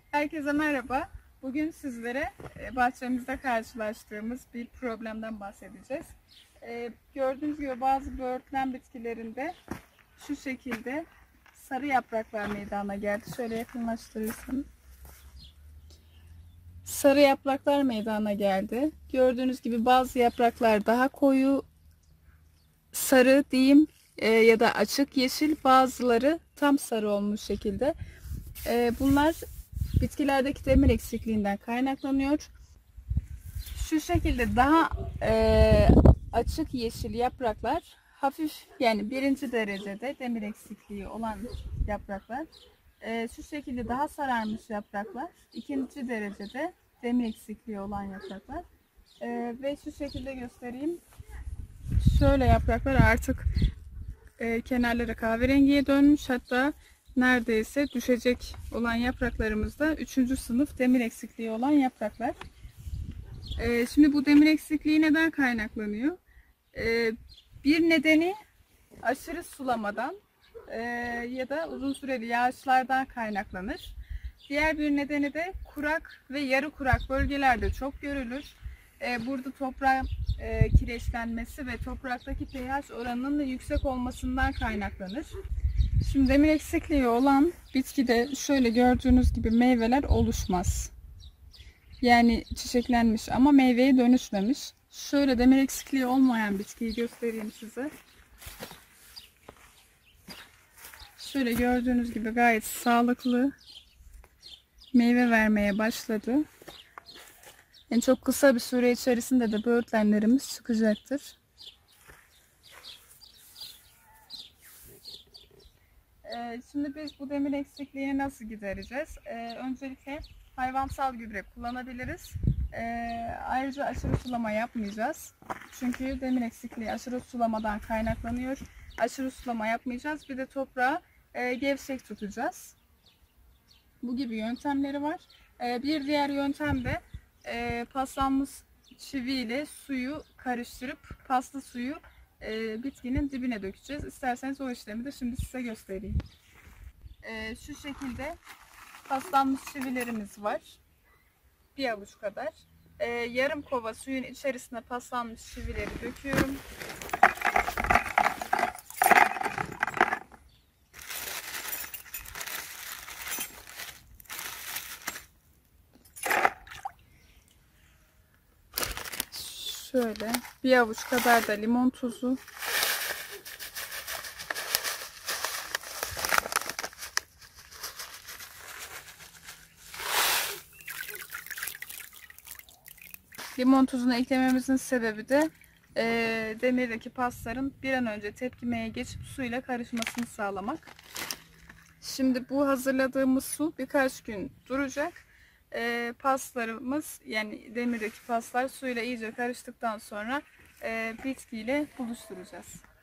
Herkese merhaba. Bugün sizlere bahçemizde karşılaştığımız bir problemden bahsedeceğiz. Gördüğünüz gibi bazı böğürtlen bitkilerinde şu şekilde sarı yapraklar meydana geldi. Şöyle yakınlaştırırsam. Sarı yapraklar meydana geldi. Gördüğünüz gibi bazı yapraklar daha koyu sarı diyeyim ya da açık yeşil, bazıları tam sarı olmuş şekilde. Bunlar bitkilerdeki demir eksikliğinden kaynaklanıyor. Şu şekilde daha açık yeşil yapraklar hafif, yani birinci derecede demir eksikliği olan yapraklar. Şu şekilde daha sararmış yapraklar ikinci derecede demir eksikliği olan yapraklar. Ve şu şekilde göstereyim. Şöyle yapraklar artık kenarları kahverengiye dönmüş, hatta neredeyse düşecek olan yapraklarımızda 3. sınıf demir eksikliği olan yapraklar. Şimdi bu demir eksikliği neden kaynaklanıyor? Bir nedeni aşırı sulamadan ya da uzun süreli yağışlardan kaynaklanır. Diğer bir nedeni de kurak ve yarı kurak bölgelerde çok görülür. Burada toprağın kireçlenmesi ve topraktaki pH oranının da yüksek olmasından kaynaklanır. Şimdi demir eksikliği olan bitkide şöyle gördüğünüz gibi meyveler oluşmaz. Yani çiçeklenmiş ama meyveye dönüşmemiş. Şöyle demir eksikliği olmayan bitkiyi göstereyim size. Şöyle gördüğünüz gibi gayet sağlıklı meyve vermeye başladı. Yani çok kısa bir süre içerisinde de böğürtlenlerimiz çıkacaktır. Şimdi biz bu demir eksikliğini nasıl gidereceğiz? Öncelikle hayvansal gübre kullanabiliriz. Ayrıca aşırı sulama yapmayacağız. Çünkü demir eksikliği aşırı sulamadan kaynaklanıyor. Aşırı sulama yapmayacağız. Bir de toprağı gevşek tutacağız. Bu gibi yöntemleri var. Bir diğer yöntem de paslanmış çivi ile suyu karıştırıp paslı suyu bitkinin dibine dökeceğiz. İsterseniz o işlemi de şimdi size göstereyim. Şu şekilde paslanmış çivilerimiz var. Bir avuç kadar. Yarım kova suyun içerisine paslanmış çivileri döküyorum. Şöyle bir avuç kadar da limon tuzu. Limon tuzunu eklememizin sebebi de demirdeki pasların bir an önce tepkimeye geçip suyla karışmasını sağlamak. Şimdi bu hazırladığımız su birkaç gün duracak. Paslarımız, yani demirdeki paslar suyla iyice karıştıktan sonra bitkiyle buluşturacağız.